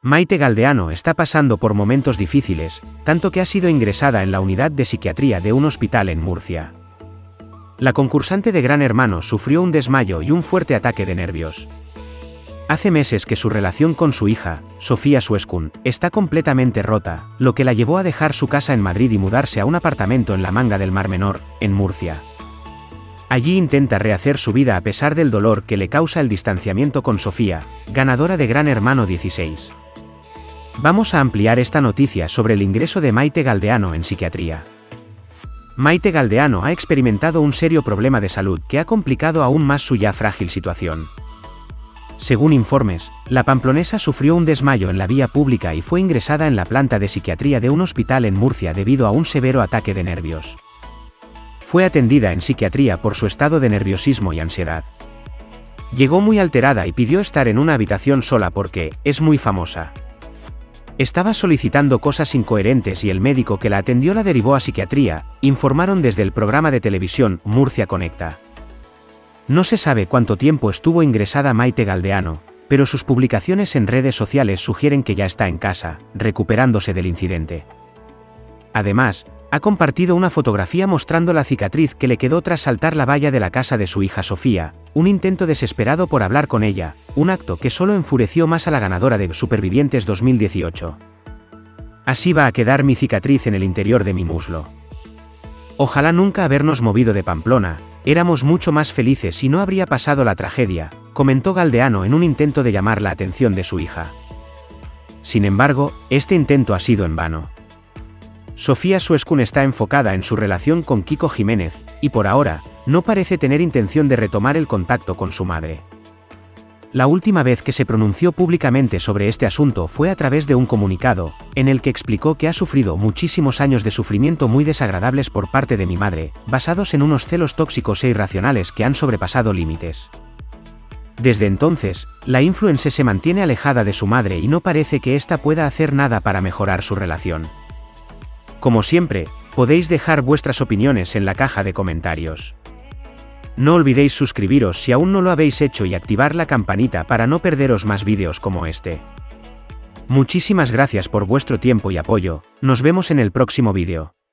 Maite Galdeano está pasando por momentos difíciles, tanto que ha sido ingresada en la unidad de psiquiatría de un hospital en Murcia. La concursante de Gran Hermano sufrió un desmayo y un fuerte ataque de nervios. Hace meses que su relación con su hija, Sofía Suescun, está completamente rota, lo que la llevó a dejar su casa en Madrid y mudarse a un apartamento en la Manga del Mar Menor, en Murcia. Allí intenta rehacer su vida a pesar del dolor que le causa el distanciamiento con Sofía, ganadora de Gran Hermano 16. Vamos a ampliar esta noticia sobre el ingreso de Maite Galdeano en psiquiatría. Maite Galdeano ha experimentado un serio problema de salud que ha complicado aún más su ya frágil situación. Según informes, la pamplonesa sufrió un desmayo en la vía pública y fue ingresada en la planta de psiquiatría de un hospital en Murcia debido a un severo ataque de nervios. Fue atendida en psiquiatría por su estado de nerviosismo y ansiedad. Llegó muy alterada y pidió estar en una habitación sola porque es muy famosa. Estaba solicitando cosas incoherentes y el médico que la atendió la derivó a psiquiatría, informaron desde el programa de televisión Murcia Conecta. No se sabe cuánto tiempo estuvo ingresada Maite Galdeano, pero sus publicaciones en redes sociales sugieren que ya está en casa, recuperándose del incidente. Además, ha compartido una fotografía mostrando la cicatriz que le quedó tras saltar la valla de la casa de su hija Sofía, un intento desesperado por hablar con ella, un acto que solo enfureció más a la ganadora de Supervivientes 2018. Así va a quedar mi cicatriz en el interior de mi muslo. Ojalá nunca habernos movido de Pamplona, éramos mucho más felices y no habría pasado la tragedia, comentó Galdeano en un intento de llamar la atención de su hija. Sin embargo, este intento ha sido en vano. Sofía Suescun está enfocada en su relación con Kiko Jiménez, y por ahora, no parece tener intención de retomar el contacto con su madre. La última vez que se pronunció públicamente sobre este asunto fue a través de un comunicado, en el que explicó que ha sufrido muchísimos años de sufrimiento muy desagradables por parte de mi madre, basados en unos celos tóxicos e irracionales que han sobrepasado límites. Desde entonces, la influencer se mantiene alejada de su madre y no parece que ésta pueda hacer nada para mejorar su relación. Como siempre, podéis dejar vuestras opiniones en la caja de comentarios. No olvidéis suscribiros si aún no lo habéis hecho y activar la campanita para no perderos más vídeos como este. Muchísimas gracias por vuestro tiempo y apoyo, nos vemos en el próximo vídeo.